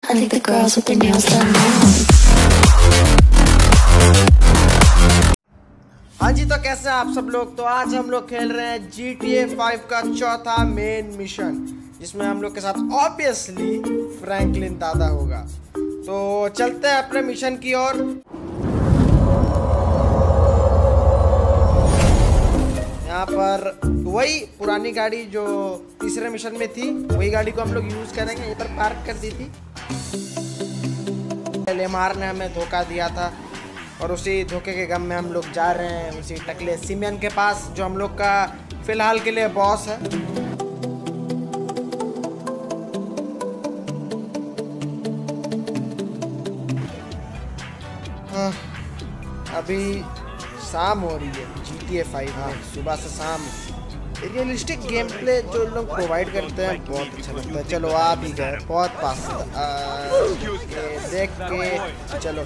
I think the girls with their nails done now. हाँ जी, तो कैसे हैं आप सब लोग। तो आज हम लोग खेल रहे हैं GTA 5 का चौथा मेन मिशन, जिसमें हम लोग के साथ ऑब्वियसली फ्रैंकलिन दादा होगा। तो चलते हैं अपने मिशन की ओर। यहाँ पर वही पुरानी गाड़ी जो तीसरे मिशन में थी, वही गाड़ी को हम लोग यूज करेंगे। यहाँ पर पार्क कर दी थी। लेमार ने हमें धोखा दिया था और उसी धोखे के गम में हम लोग जा रहे हैं उसी टकले सिमियन के पास, जो हम लोग का फिलहाल के लिए बॉस है। अभी शाम हो रही है GTA 5 में, सुबह से शाम। रियलिस्टिक गेम प्ले जो लोग प्रोवाइड करते हैं बहुत अच्छा लगता है। चलो आ भी गए, बहुत पास देख के चलो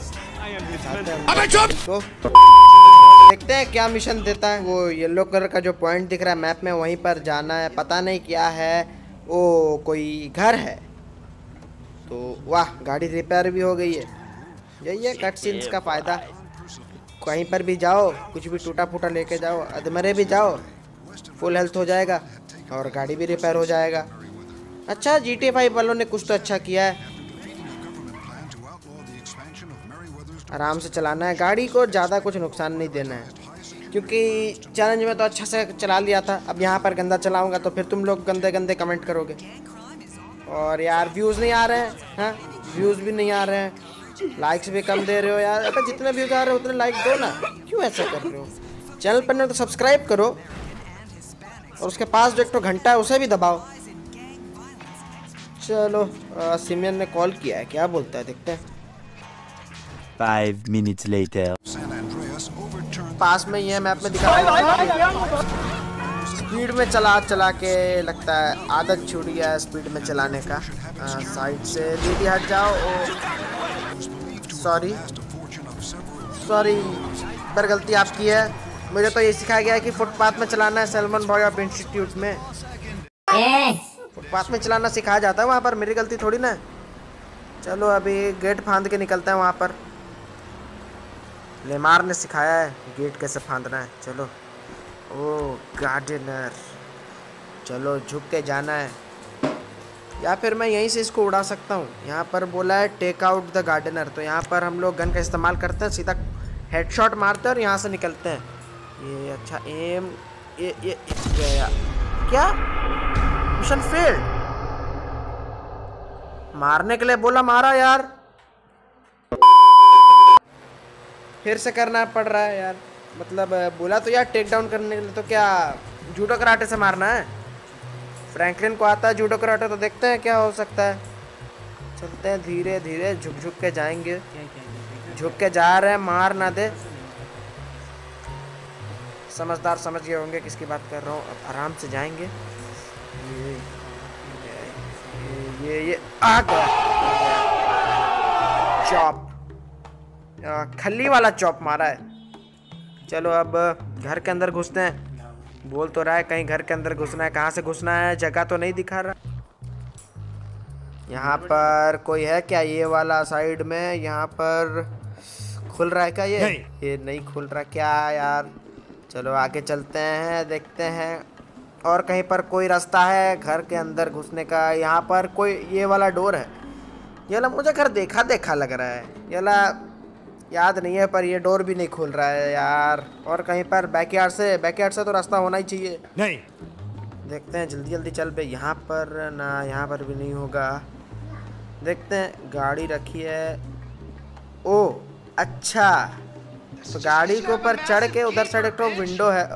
तो देखते हैं क्या मिशन देता है। वो येलो कलर का जो पॉइंट दिख रहा है मैप में, वहीं पर जाना है। पता नहीं क्या है, वो कोई घर है। तो वाह, गाड़ी रिपेयर भी हो गई है। यही है कट सीन्स का फ़ायदा। कहीं पर भी जाओ, कुछ भी टूटा फूटा लेके जाओ, अधमरे भी जाओ, फुल हेल्थ हो जाएगा और गाड़ी भी रिपेयर हो जाएगा। अच्छा, GTA 5 वालों ने कुछ तो अच्छा किया है। आराम से चलाना है गाड़ी को, ज़्यादा कुछ नुकसान नहीं देना है, क्योंकि चैलेंज में तो अच्छा से चला लिया था। अब यहाँ पर गंदा चलाऊंगा तो फिर तुम लोग गंदे गंदे कमेंट करोगे। और यार व्यूज़ नहीं आ रहे हैं, हाँ व्यूज़ भी नहीं आ रहे हैं, लाइक्स भी कम दे रहे हो यार। अगर जितने व्यूज़ आ रहे हो उतने लाइक दो ना, क्यों ऐसा कर रहे हो। चैनल पर नहीं तो सब्सक्राइब करो और उसके पास जो एक तो घंटा है उसे भी दबाओ। चलो सिमियन ने कॉल किया है, क्या बोलता है देखते हैं। 5 minutes later. पास में ये मैप में दिखा स्पीड में चला के लगता है आदत छूट गया है स्पीड में चलाने का। साइड से दीदी हट जाओ। सॉरी पर गलती आपकी है। मुझे तो ये सिखाया गया है कि फुटपाथ में चलाना है सैल्मन बॉय ऑफ इंस्टीट्यूट में। फुटपाथ में चलाना सिखाया जाता है वहाँ पर, मेरी गलती थोड़ी ना। चलो अभी गेट फांद के निकलते हैं वहाँ पर। लेमार ने सिखाया है गेट कैसे फांदना है। चलो ओ गार्डनर, चलो झुक के जाना है, या फिर मैं यहीं से इसको उड़ा सकता हूँ। यहाँ पर बोला है टेक आउट द गार्डनर, तो यहाँ पर हम लोग गन का इस्तेमाल करते हैं, सीधा हेडशॉट मारते हैं और यहाँ से निकलते हैं। ये अच्छा एम, ये गया क्या, मिशन फेल्ड। मारने के लिए बोला, मारा यार, फिर से करना पड़ रहा है यार। मतलब बोला तो यार टेक डाउन करने के लिए, तो क्या जूडो कराटे से मारना है। फ्रैंकलिन को आता है जूडो कराटे, तो देखते हैं क्या हो सकता है। चलते हैं धीरे धीरे, झुक झुक के जाएंगे। झुक के जा रहे हैं, मार ना दे। समझदार समझ गए होंगे किसकी बात कर रहा हूँ। अब आराम से जाएंगे। ये आ गया चॉप, खली वाला चॉप मारा है। चलो अब घर के अंदर घुसते हैं। बोल तो रहा है कहीं घर के अंदर घुसना है, कहाँ से घुसना है जगह तो नहीं दिखा रहा। यहाँ पर कोई है क्या, ये वाला साइड में। यहाँ पर खुल रहा है क्या ये नहीं खुल रहा क्या यार। चलो आगे चलते हैं, देखते हैं और कहीं पर कोई रास्ता है घर के अंदर घुसने का। यहाँ पर कोई ये वाला डोर है। ये वाला मुझे घर देखा देखा लग रहा है, ये वाला याद नहीं है, पर ये डोर भी नहीं खुल रहा है यार। और कहीं पर बैकयार्ड से तो रास्ता होना ही चाहिए। नहीं देखते हैं, जल्दी जल्दी चल बे। यहाँ पर ना, यहाँ पर भी नहीं होगा। देखते हैं, गाड़ी रखी है। ओ अच्छा, तो गाड़ी के ऊपर चढ़ के उधर साइड एक तो विंडो है।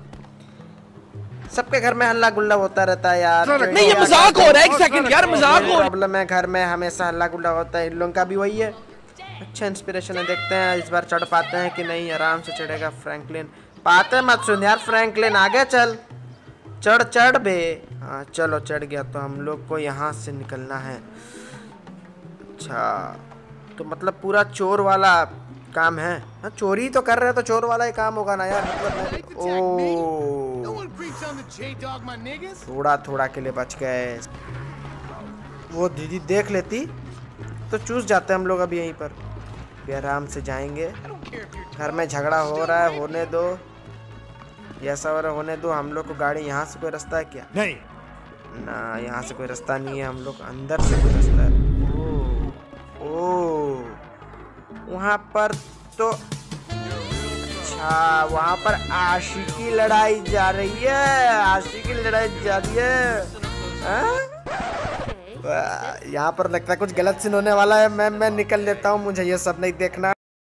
सबके घर में हल्ला गुल्ला होता रहता है यार। नहीं ये मजाक हो रहा है, एक सेकंड यार, मजाक हो रहा है। प्रॉब्लम है, घर में हमेशा हल्ला गुल्ला होता है, इन लोगों का भी वही है। अच्छा इंस्पिरेशन है, देखते हैं इस बार चढ़ पाते हैं कि नहीं। आराम से चढ़ेगा फ्रैंकलिन। पाते मत सुन यार फ्रैंकलिन, आगे चल, चढ़ बे। हाँ चलो चढ़ गया। तो हम लोग को यहाँ से निकलना है। अच्छा तो मतलब पूरा चोर वाला काम है। हाँ चोरी तो कर रहे हैं तो चोर वाला ही काम होगा ना यार। मतलब ओ थोड़ा थोड़ा के लिए बच गए। वो दीदी देख लेती तो चूस जाते हैं हम लोग अभी यहीं पर। भी आराम से जाएंगे। घर में झगड़ा हो रहा है, होने दो। ऐसा हो रहा है, होने दो। हम लोग को गाड़ी यहाँ से कोई रास्ता है क्या? नहीं ना, यहाँ से कोई रास्ता नहीं है। हम लोग अंदर से कोई रास्ता है। ओ वहाँ पर तो अच्छा, वहाँ पर आशिकी लड़ाई जा रही है। आशिकी लड़ाई जा रही है। यहाँ पर लगता है कुछ गलत सीन होने वाला है। मैं निकल लेता हूँ, मुझे ये सब नहीं देखना।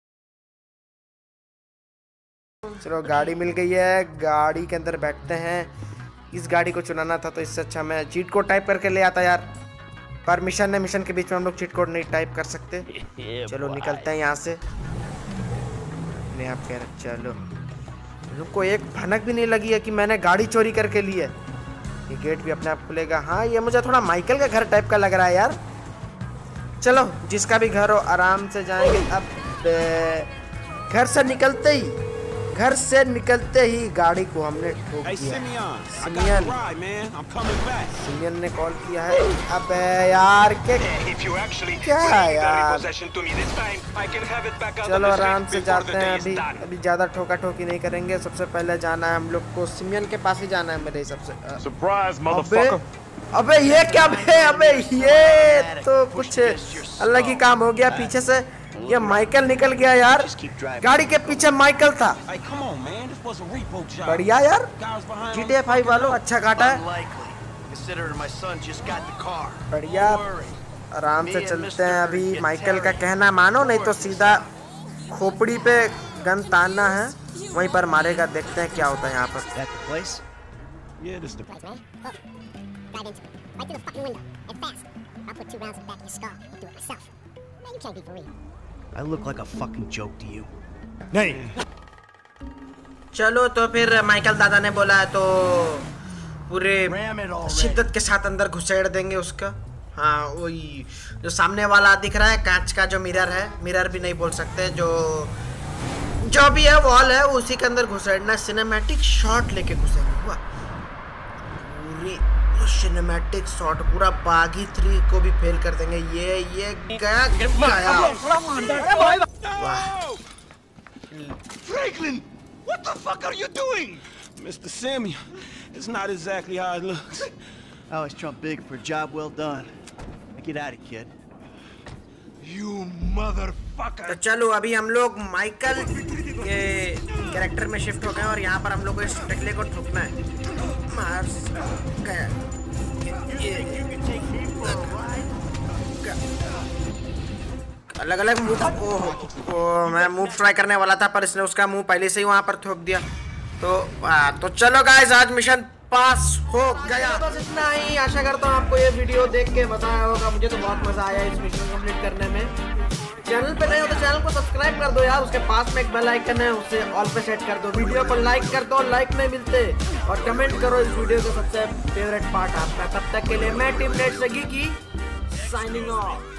चलो गाड़ी मिल गई है, गाड़ी के अंदर बैठते हैं। इस गाड़ी को चुनाना था तो इससे अच्छा मैं चीट कोड टाइप करके ले आता यार। पर मिशन है, मिशन के बीच में हम लोग चीट कोड नहीं टाइप कर सकते। चलो निकलते हैं यहाँ से। नहीं आप कह रहे, चलो उनको एक भनक भी नहीं लगी है कि मैंने गाड़ी चोरी करके ली है। ये गेट भी अपने आप खुलेगा। हाँ ये मुझे थोड़ा माइकल का घर टाइप का लग रहा है यार। चलो जिसका भी घर हो आराम से जाएंगे। अब घर से निकलते ही गाड़ी को हमने ठोक दिया। सिमियन ने कॉल किया है। अब यार क्या यार, चलो आराम से जाते हैं। अभी ज्यादा ठोका ठोकी नहीं करेंगे। सबसे पहले जाना है हम लोग को सिमियन के पास ही जाना है मेरे हिसाब से। अबे ये क्या है? अबे ये तो कुछ अलग ही काम हो गया। पीछे से ये माइकल निकल गया यार। गाड़ी के पीछे माइकल था। बढ़िया यार, GTA 5 वालों अच्छा काटा है। बढ़िया, आराम से चलते हैं। अभी माइकल का कहना मानो, नहीं तो सीधा खोपड़ी पे गन तानना है, वहीं पर मारेगा। देखते हैं क्या होता है यहाँ पर। I look like a fucking joke to you. नहीं चलो तो फिर माइकल दादा ने बोला है तो पूरे शिद्दत के साथ अंदर घुसेड़ देंगे उसका। हाँ वही जो सामने वाला दिख रहा है, कांच का जो मिरर है, मिरर भी नहीं बोल सकते, जो भी है वॉल है, उसी के अंदर घुसेड़ना। सिनेमैटिक शॉट लेके घुसेड़ना हुआ। पूरी सिनेमैटिक शॉट, पूरा बागी 3 को भी फेल कर देंगे। ये गया। Franklin, what the fuck are you doing? Mr. Samuel, it's not exactly how it looks. I always trump big for a job well done. Now get out of here, kid. You motherfucker. तो चलो अभी हम लोग Michael के character में shift हो गए और यहाँ पर हम लोग को इस टकले को ठोकना है। मार गया। अलग अलग मूव। ओह मैं मूव ट्राई करने वाला था पर इसने उसका मुंह पहले से ही वहां पर ठोक दिया। तो चलो गाइस, आज मिशन पास हो गया। बस इतना ही। आशा करता हूँ आपको ये वीडियो देख के मजा आया होगा। मुझे तो बहुत मजा आया इस मिशन कंप्लीट करने में। चैनल पे नए हो तो चैनल को सब्सक्राइब कर दो यार। उसके पास में एक बेल आइकन है, उसे ऑल पे सेट कर दो। वीडियो को लाइक कर दो, लाइक नहीं मिलते। और कमेंट करो इस वीडियो का सबसे फेवरेट पार्ट आपका। तब तक के लिए मैं टीम नेट से की साइनिंग ऑफ।